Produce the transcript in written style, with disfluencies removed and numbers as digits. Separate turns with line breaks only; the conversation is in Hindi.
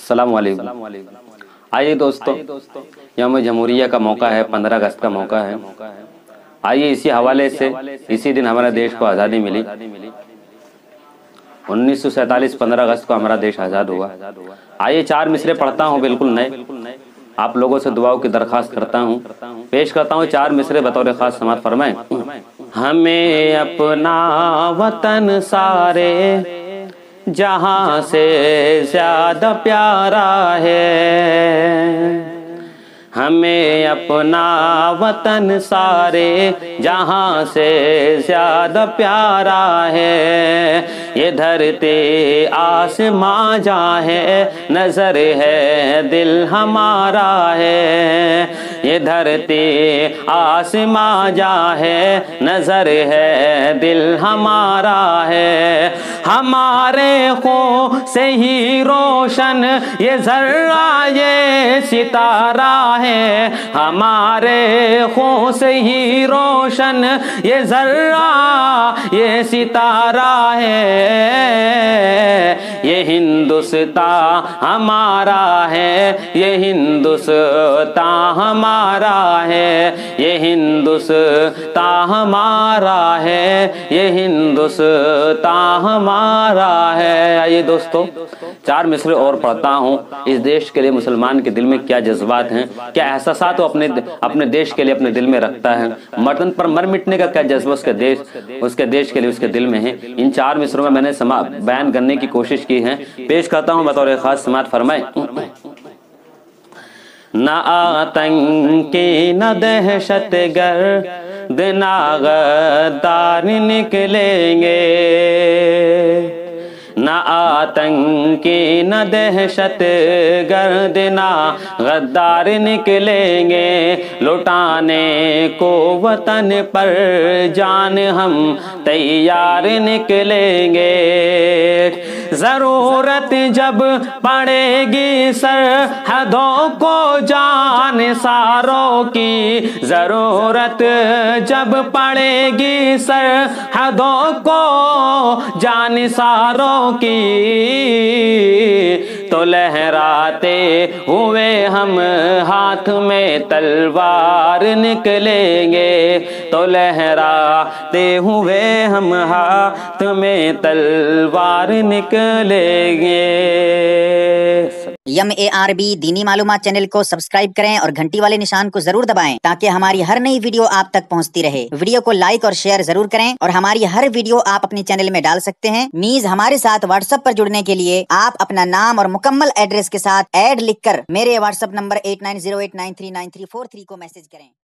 अस्सलाम वालेकुम। आइए दोस्तों, यौम जमहूरिया का मौका है, 15 अगस्त का मौका है। आइए इसी हवाले से, इसी दिन हमारे देश को आज़ादी मिली। 1947 15 अगस्त को हमारा देश आज़ाद हुआ। आइए 4 मिसरे पढ़ता हूँ, बिल्कुल नए। आप लोगों से दुआओं की दरख्वास्त करता हूँ, पेश करता हूँ 4 मिसरे बतौर खास समात फरमाएं। हमें अपना वतन सारे जहां से ज्यादा प्यारा है, हमें अपना वतन सारे जहां से ज्यादा प्यारा है। ये धरती आसमां जहाँ है, नजर है दिल हमारा है। ये धरती आसमां जहाँ है, नजर है दिल हमारा है। हमारे खून से ही रोशन ये जर्रा ये सितारा है, हमारे खून से ही रोशन ये जर्रा ये सितारा है। ये हिंदुस्तान हमारा है, ये हिंदुस्तान हमारा है, ये हिंदुस्तान हमारा है, ये हिंदुस्तान हमारा है। आइए दोस्तों 4 मिसरे और पढ़ता हूँ। इस देश के लिए मुसलमान के दिल में क्या जज्बात हैं, क्या एहसासात वो अपने देश के लिए अपने दिल में रखता है, मर्दन पर मर मिटने का क्या जज्बा उसके देश के लिए उसके दिल में है। इन 4 मिसरों में मैंने बयान करने की कोशिश की है, पेश करता हूँ बतौर खास समात फरमाए। न आतंकी न दहशत गर्द न गद्दार निकलेंगे, न आतंकी न दहशत गर्द ना गद्दार निकलेंगे। लुटाने को वतन पर जान हम तैयार निकलेंगे। जरूरत जब पड़ेगी सरहदों को जान सारों की, जरूरत जब पड़ेगी सरहदों को जान सारों की, तो लहराते हुए हम हाथ में तलवार निकलेंगे, तो लहराते हुए हम हाथ में तलवार निकलेंगे।
MARB दीनी मालूमात चैनल को सब्सक्राइब करें और घंटी वाले निशान को जरूर दबाएं ताकि हमारी हर नई वीडियो आप तक पहुंचती रहे। वीडियो को लाइक और शेयर जरूर करें और हमारी हर वीडियो आप अपने चैनल में डाल सकते हैं। मीज हमारे साथ व्हाट्सएप पर जुड़ने के लिए आप अपना नाम और मुकम्मल एड्रेस के साथ ऐड लिखकर मेरे व्हाट्सएप नंबर 8908939343 को मैसेज करें।